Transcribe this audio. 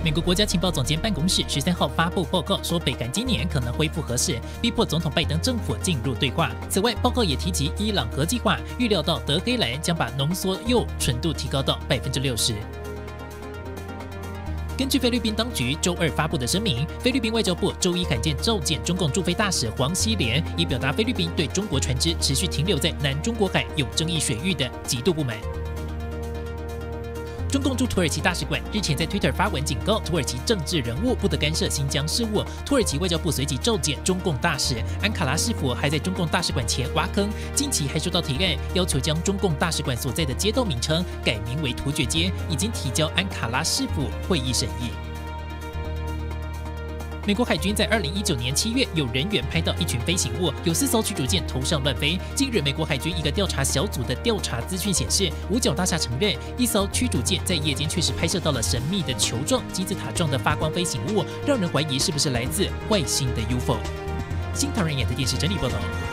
美国国家情报总监办公室13号发布报告，说北韩今年可能恢复核试，逼迫总统拜登政府进入对话。此外，报告也提及伊朗核计划，预料到德黑兰将把浓缩铀纯度提高到60%。根据菲律宾当局周二发布的声明，菲律宾外交部周一罕见召见中共驻菲大使黄希连，以表达菲律宾对中国船只持续停留在南中国海有争议水域的极度不满。中共驻土耳其大使馆日前在 Twitter 发文警告土耳其政治人物不得干涉新疆事务。土耳其外交部随即召见中共大使，安卡拉市府还在中共大使馆前挖坑。近期还收到提案，要求将中共大使馆所在的街道名称改名为突厥街，已经提交安卡拉市府会议审议。美国海军在2019年7月有人员拍到一群飞行物，有4艘驱逐舰头上乱飞。近日，美国海军一个调查小组的调查资讯显示，五角大厦承认一艘驱逐舰在夜间确实拍摄到了神秘的球状、金字塔状的发光飞行物，让人怀疑是不是来自外星的 UFO。新唐人亚太电视整理报道。